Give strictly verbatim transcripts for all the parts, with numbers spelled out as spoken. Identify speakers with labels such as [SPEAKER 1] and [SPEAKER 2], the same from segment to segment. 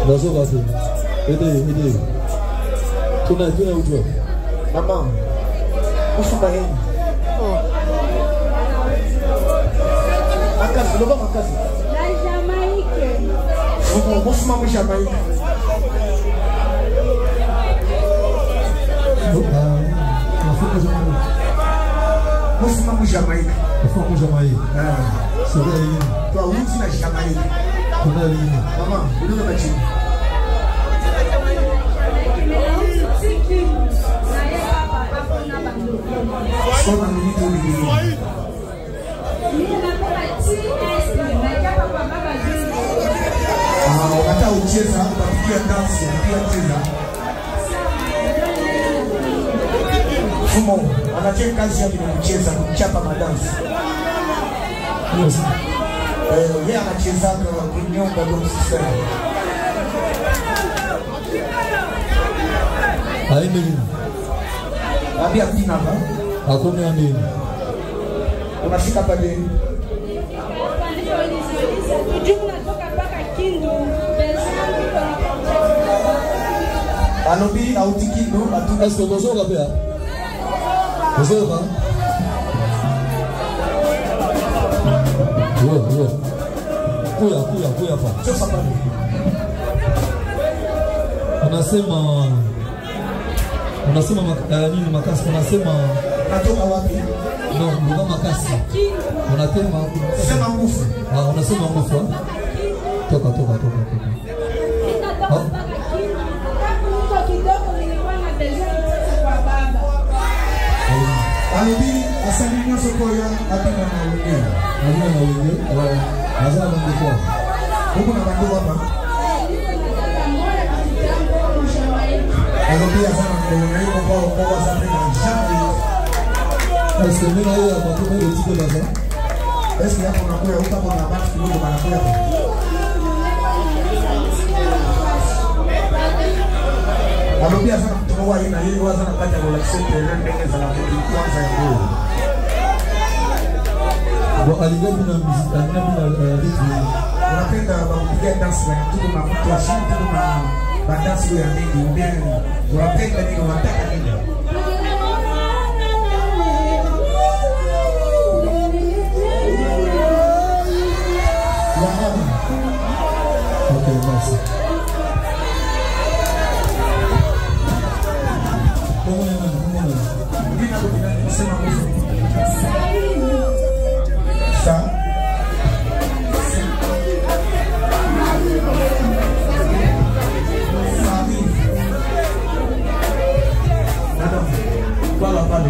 [SPEAKER 1] Nazo gasi. Ede, ede. Tuna, tuna ujua.
[SPEAKER 2] Mama. Ufuba hii. Oh. Makasi, loba makasi.
[SPEAKER 3] La Jamaïque.
[SPEAKER 2] Fumo, mufuma mu Jamaïque. Mufuma mu Jamaïque.
[SPEAKER 1] Mufuma mu Jamaïque.
[SPEAKER 2] Ah.
[SPEAKER 1] Sura hii.
[SPEAKER 2] Kwa uti na Jamaïque.
[SPEAKER 1] Kuna hii.
[SPEAKER 2] Mama, uliona machini. Soma minito mingi. Ah, wakati ucheza utapiga dansi, pia cheza. Fumo, anacheka kazi yake ni kucheza, kuchapa madansi.
[SPEAKER 1] Yes.
[SPEAKER 2] Eh, yeye anacheza kwa kunyonga kwa sistema.
[SPEAKER 1] Haini nini?
[SPEAKER 2] Ambia tina ba.
[SPEAKER 1] Hakuna nini?
[SPEAKER 2] Unafika pale. Alobi auti Kindu, atu
[SPEAKER 1] Est-ce que vous avez rappelé? Vous avez rappelé? Oui, oui. Kuya, kuya, kuya pa.
[SPEAKER 2] Chofa pale.
[SPEAKER 1] Unasema unasema uh, nini makasi? Unasema
[SPEAKER 2] natoka wapi?
[SPEAKER 1] No, ndio makasi. Unatema
[SPEAKER 2] sema nguvu.
[SPEAKER 1] Ah, unasema nguvu. Toka toka toka toka.
[SPEAKER 2] Alibi asalimia sokoya atina na wengine.
[SPEAKER 1] Atina na wengine. Wao. Nazama ndiko.
[SPEAKER 2] Huko na bandu hapa. Alibi asema ndio hiyo kwa kwa sana na jamii.
[SPEAKER 1] Est-ce que mimi na yeye hapo kwa hiyo tiko baza?
[SPEAKER 2] Est-ce que hapo nakuya huko hapo na basi kidogo banakuya. Alibi asema mtu wa aina hiyo waza na kata kwa sente ndenge za la kwanza ya nguo.
[SPEAKER 1] Bo aligabu na muziki, aligabu na ritmu.
[SPEAKER 2] Unapenda kupiga dance na tuko na mtu wa chini tuko na badansi ya nini mbele. Unapenda nini unataka nini?
[SPEAKER 1] Okay, merci. Comment est-ce que comment est-ce
[SPEAKER 2] ça? Voilà, parlez.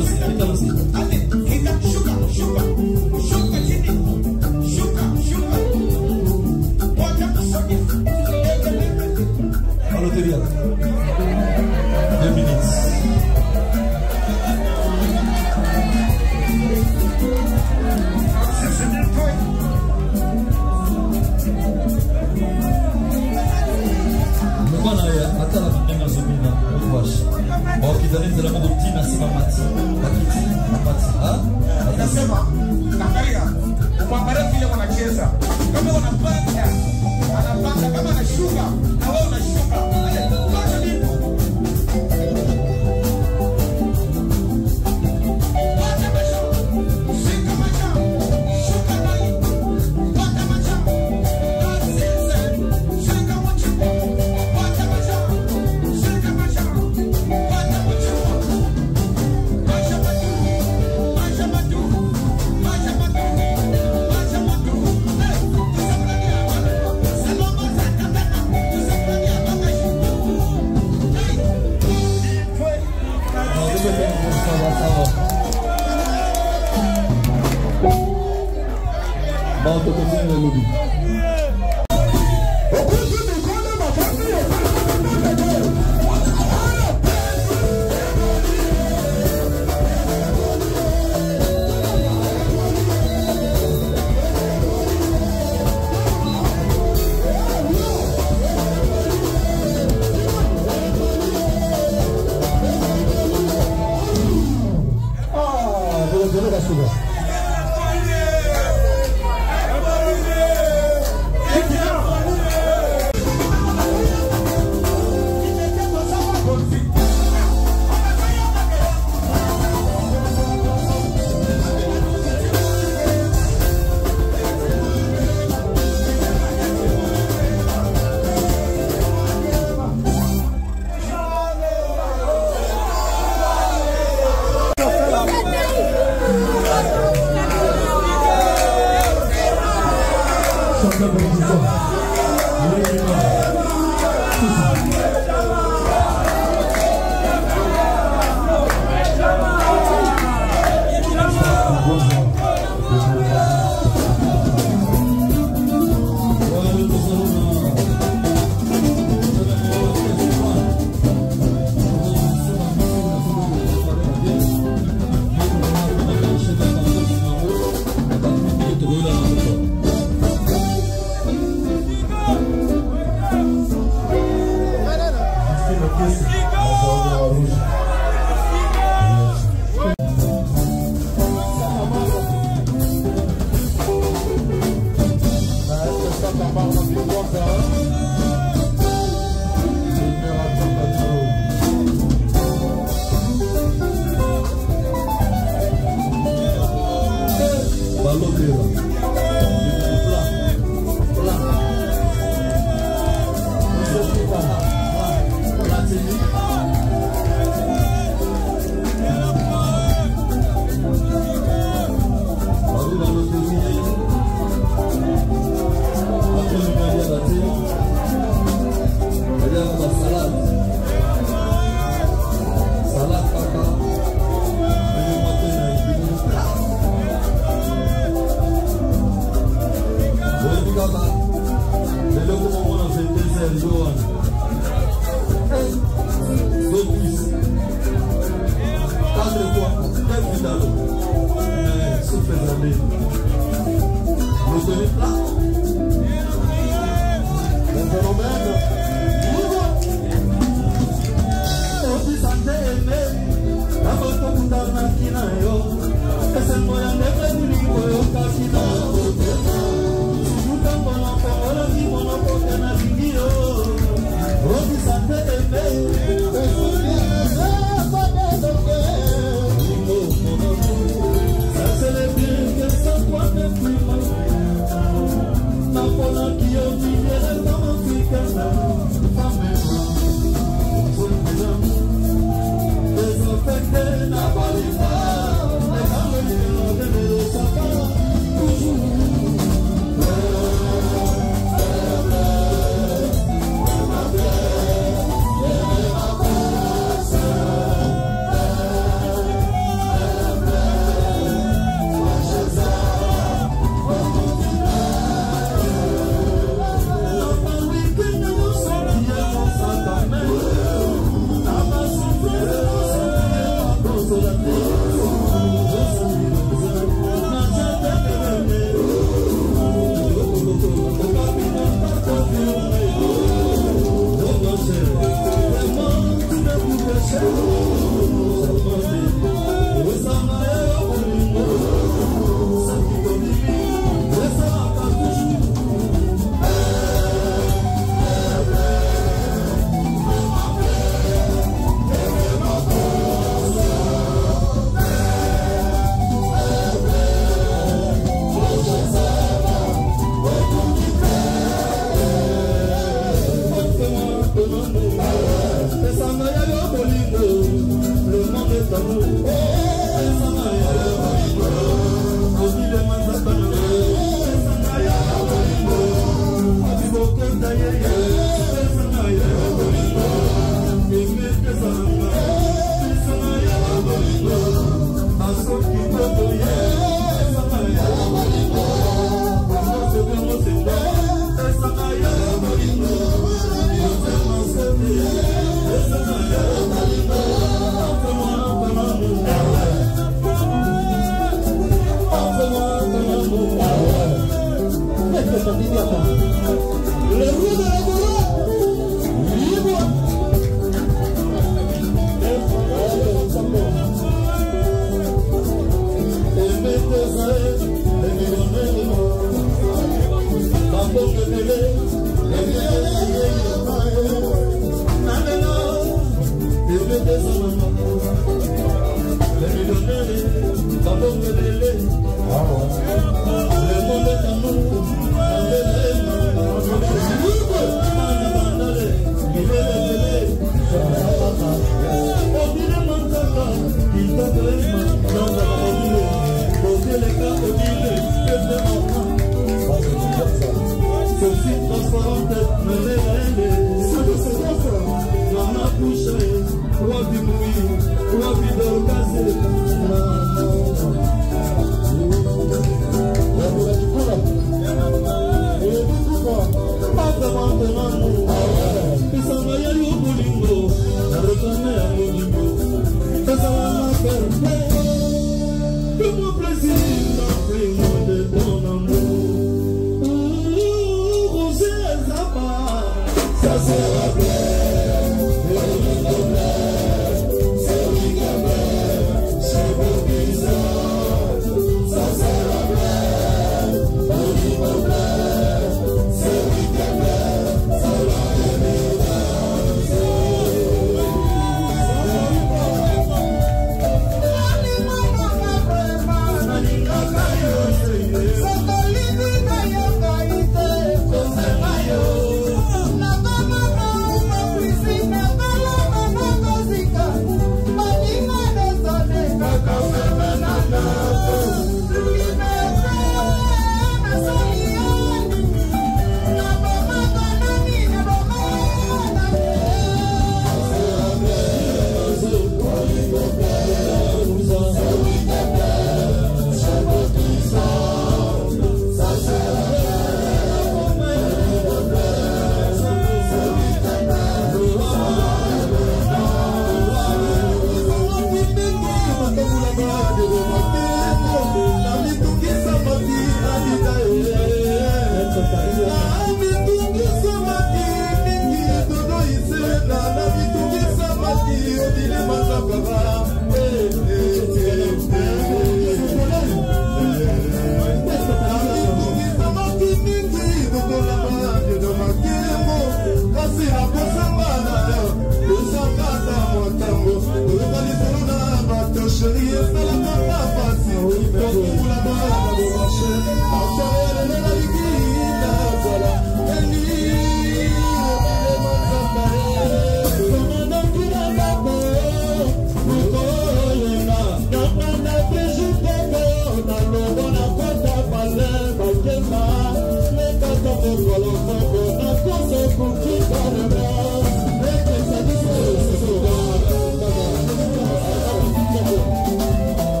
[SPEAKER 4] Thank you.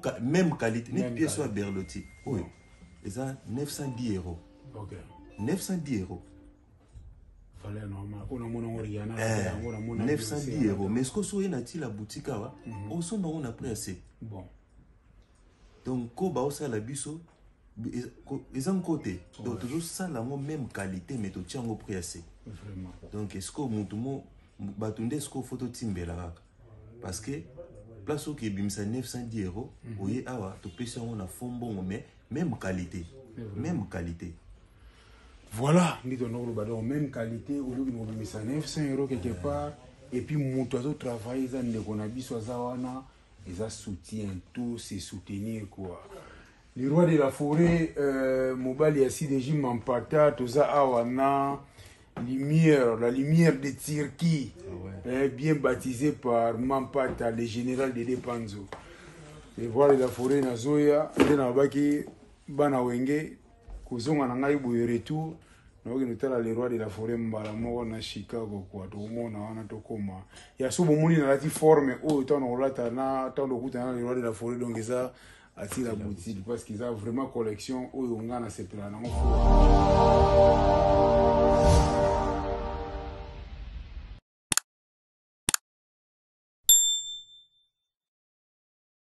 [SPEAKER 4] même qualité ni pièce à Berlotti oui et ça neuf cent dix euros
[SPEAKER 5] ok
[SPEAKER 4] neuf cent dix euros
[SPEAKER 5] fallait normal on a mon oriana
[SPEAKER 4] neuf cent dix euros mais ce que soit na ti la boutique wa on son on a pris assez
[SPEAKER 5] bon
[SPEAKER 4] donc ko ba osa la biso ils ont côté donc toujours ça la même qualité mais to tiango prix assez
[SPEAKER 5] vraiment
[SPEAKER 4] donc est-ce que mutumo batunde est-ce que photo timbela parce que place qui bimsa neuf cent dix euros oye awa to pesa on a fond bon mais même qualité même qualité
[SPEAKER 5] voilà ni ton oro bado même qualité au lieu de bimsa neuf cents euros quelque part et puis mutu azo travailler ça ne kona biso zawana ils a soutien tout c'est soutenir quoi le roi de la forêt euh, mobile ya si déjà mampata toza awana lumière la lumière de Turquie ah ouais. eh, bien baptisé par Mampata le général de Depanzo le roi de la forêt na zoya na baki bana wenge kuzonga na ngai boye retour na oki notala le roi de la forêt mbala moko na Chicago kwa to mona wana to koma ya subo muni na lati forme o to na olata na to ndo kuta na le roi de la forêt donc ça ati la boutique parce qu'ils ont vraiment collection o yonga na sepela na mo